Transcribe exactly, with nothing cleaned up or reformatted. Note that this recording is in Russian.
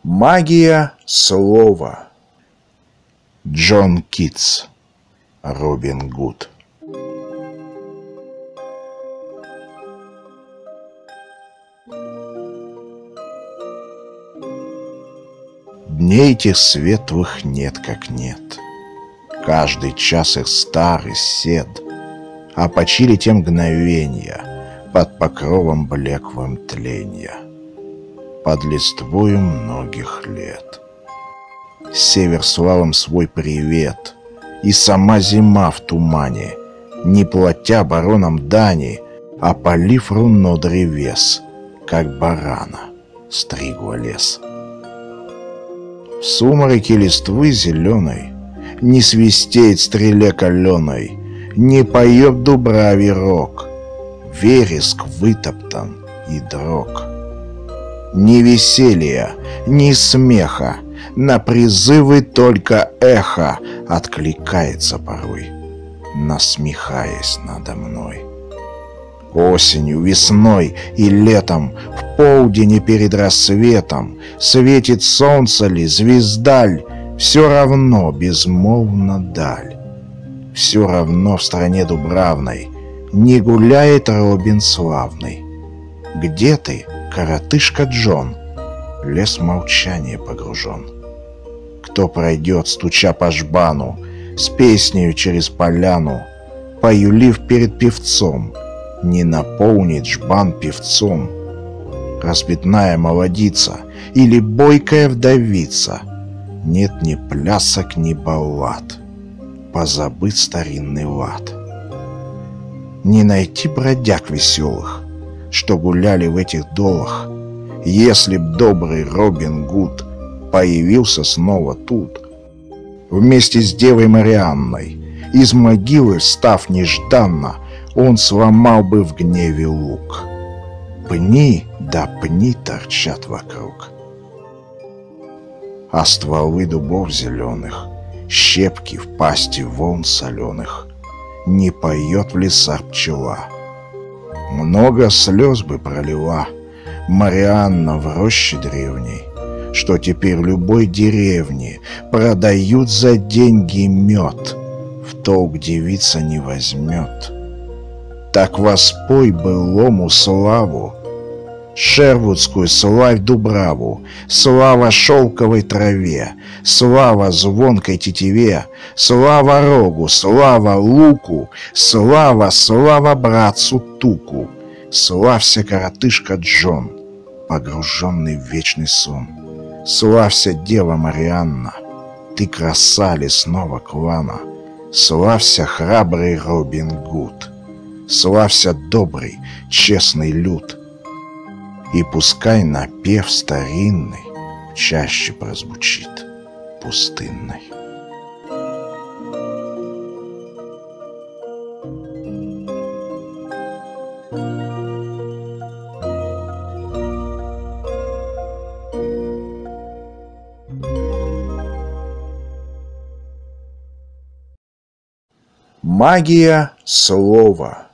Магия слова. Джон Китс. Робин Гуд. Дней тех светлых нет как нет. Каждый час их старый сед, а почили те мгновенья под покровом блеклым тленья, под листвою многих лет. Север слал им свой привет, и сама зима в тумане, не платя баронам дани, опалив руно древес, как барана стригла лес. В сумраке листвы зеленой не свистеет стреле каленой, не поет дубравий рог, вереск вытоптан и дрог. Ни веселья, ни смеха, на призывы только эхо откликается порой, насмехаясь надо мной. Осенью, весной и летом, в полдень и перед рассветом, светит солнце ли, звезда ль, все равно безмолвно даль. Все равно в стране дубравной не гуляет Робин славный. Где ты, коротышка Джон? Лес в молчание погружен. Кто пройдет, стуча по жбану, с песнею через поляну, поюлив перед певцом, не наполнит жбан певцом? Разбитная молодица или бойкая вдовица, нет ни плясок, ни баллад, позабыт старинный лад. Не найти бродяг веселых, что гуляли в этих долах, если б добрый Робин Гуд появился снова тут, вместе с девой Марианной, из могилы встав нежданно, он сломал бы в гневе лук. Пни да пни торчат вокруг, а стволы дубов зеленых, щепки в пасти волн соленых, не поет в лесах пчела. Много слез бы пролила Марианна в роще древней, что теперь в любой деревне продают за деньги мед, в толк девица не возьмет. Так воспой былому славу, шервудскую славь дубраву, слава шелковой траве, слава звонкой тетиве, слава рогу, слава луку, слава, слава братцу Туку, славься, коротышка Джон, погруженный в вечный сон. Славься, дева Марианна, ты краса лесного клана. Славься, храбрый Робин Гуд, славься, добрый, честный люд. И пускай напев старинный чаще прозвучит пустынной. Магия слова.